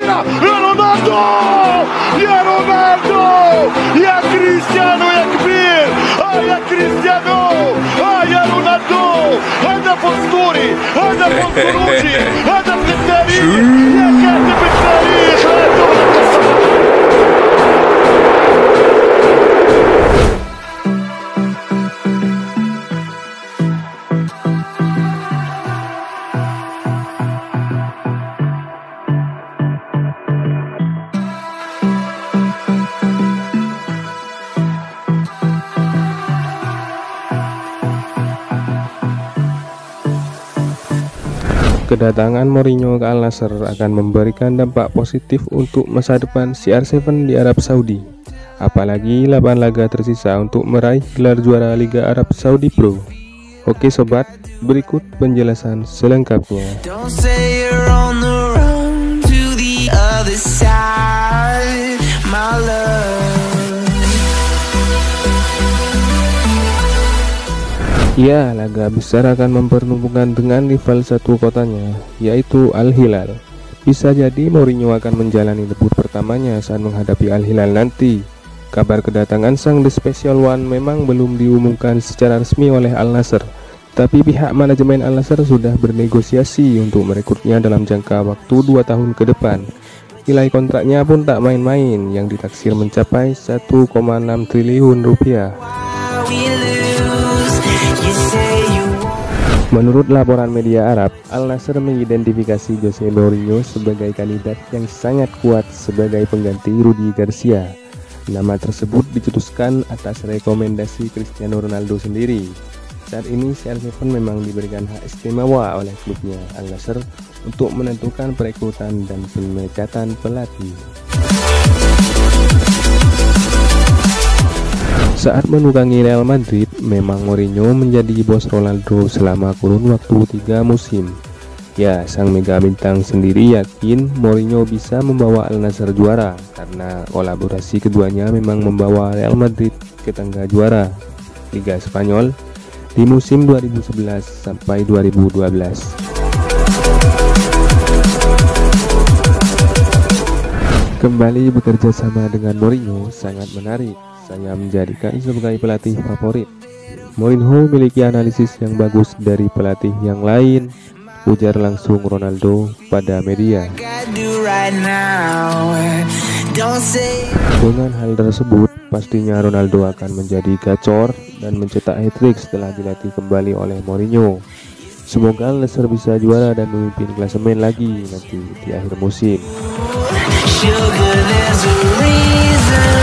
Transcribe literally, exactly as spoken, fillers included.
ancora, ya Ronaldo, ya Ronaldo, ya Cristiano, ya Kbir, ah ya Cristiano, ah ya Ronaldo, هدف أسطوري، هدف أسطوري، هدف للتاريخ، يا كاتب التاريخ لا تغلق الصفحة. Kedatangan Mourinho ke Al Nassr akan memberikan dampak positif untuk masa depan C R tujuh di Arab Saudi. Apalagi delapan laga tersisa untuk meraih gelar juara Liga Arab Saudi Pro. Oke sobat, berikut penjelasan selengkapnya. Ya, laga besar akan mempertemukan dengan rival satu kotanya, yaitu Al Hilal. Bisa jadi Mourinho akan menjalani debut pertamanya saat menghadapi Al Hilal nanti. Kabar kedatangan sang The Special One memang belum diumumkan secara resmi oleh Al Nassr, tapi pihak manajemen Al Nassr sudah bernegosiasi untuk merekrutnya dalam jangka waktu dua tahun ke depan. Nilai kontraknya pun tak main-main, yang ditaksir mencapai satu koma enam triliun rupiah. Menurut laporan media Arab, Al Nassr mengidentifikasi Jose Mourinho sebagai kandidat yang sangat kuat sebagai pengganti Rudi Garcia. Nama tersebut dicetuskan atas rekomendasi Cristiano Ronaldo sendiri. Saat ini C R tujuh memang diberikan hak istimewa oleh klubnya Al Nassr untuk menentukan perekrutan dan pemecatan pelatih. Saat menukangi Real Madrid, memang Mourinho menjadi bos Ronaldo selama kurun waktu tiga musim. Ya, sang mega bintang sendiri yakin Mourinho bisa membawa Al Nassr juara karena kolaborasi keduanya memang membawa Real Madrid ke tangga juara Liga Spanyol di musim dua ribu sebelas sampai dua ribu dua belas. Kembali bekerja sama dengan Mourinho sangat menarik. Saya menjadikan sebagai pelatih favorit. Mourinho memiliki analisis yang bagus dari pelatih yang lain, ujar langsung Ronaldo pada media. Dengan hal tersebut, pastinya Ronaldo akan menjadi gacor dan mencetak hat-trick setelah dilatih kembali oleh Mourinho. Semoga Al Nassr bisa juara dan memimpin klasemen lagi nanti di akhir musim. Sugar,